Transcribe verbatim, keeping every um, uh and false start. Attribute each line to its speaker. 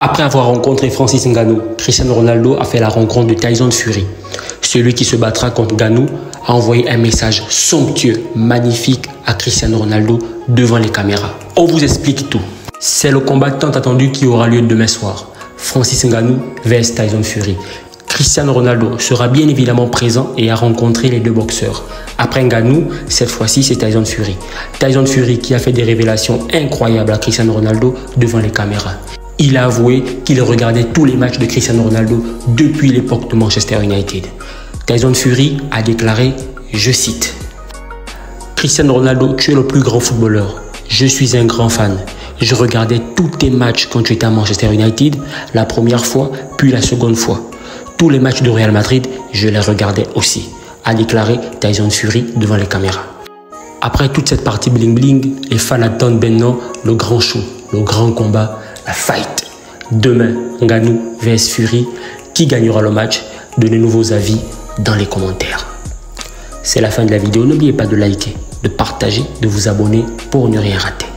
Speaker 1: Après avoir rencontré Francis Ngannou, Cristiano Ronaldo a fait la rencontre de Tyson Fury. Celui qui se battra contre Ngannou a envoyé un message somptueux, magnifique à Cristiano Ronaldo devant les caméras. On vous explique tout. C'est le combat tant attendu qui aura lieu demain soir. Francis Ngannou versus Tyson Fury. Cristiano Ronaldo sera bien évidemment présent et a rencontré les deux boxeurs. Après Ngannou, cette fois-ci c'est Tyson Fury. Tyson Fury qui a fait des révélations incroyables à Cristiano Ronaldo devant les caméras. Il a avoué qu'il regardait tous les matchs de Cristiano Ronaldo depuis l'époque de Manchester United. Tyson Fury a déclaré, je cite, « Cristiano Ronaldo, tu es le plus grand footballeur. Je suis un grand fan. Je regardais tous tes matchs quand tu étais à Manchester United, la première fois, puis la seconde fois. Tous les matchs de Real Madrid, je les regardais aussi », a déclaré Tyson Fury devant les caméras. Après toute cette partie bling-bling, les fans attendent maintenant le grand show, le grand combat, la fight. Demain, Ngannou versus Fury. Qui gagnera le match? Donnez-nous vos avis dans les commentaires. C'est la fin de la vidéo. N'oubliez pas de liker, de partager, de vous abonner pour ne rien rater.